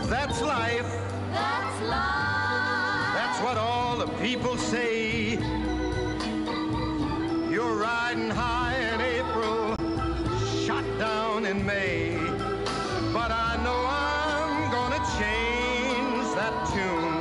That's life. That's life. That's what all the people say. You're riding high in April, shot down in May. But I know I'm gonna change that tune.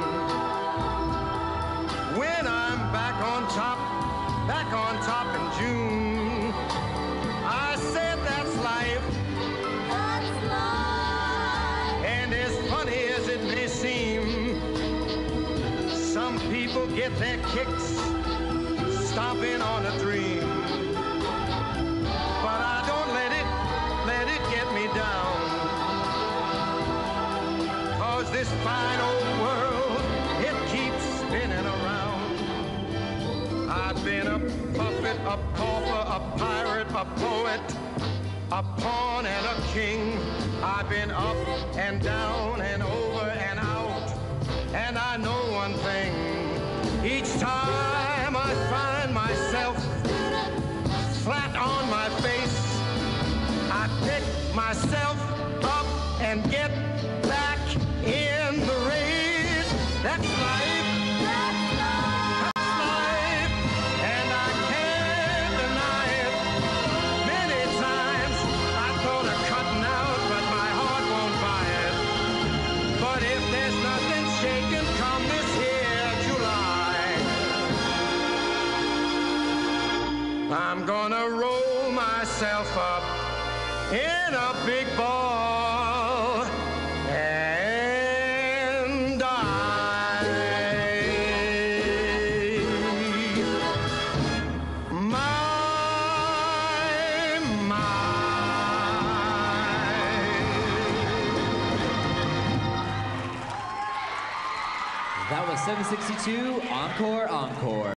When I'm back on top in June. I said that's life. That's life. And as funny as it may seem, some people get their kicks stomping on a dream. But I don't let it get me down. 'Cause this fine old world, it keeps spinning around. I've been a puppet, a pauper, a pirate, a poet, a pawn and a king. I've been up and down and over and out. And I know one thing. Each time I find myself flat on my face, I pick myself up and get back in the race. That's life. That's life. That's life. And I can't deny it. Many times I thought of cutting out, but my heart won't buy it. But if there's nothing shaking come this here July, I'm gonna roll myself up in a big ball and die. My. That was 762 Encore Encore.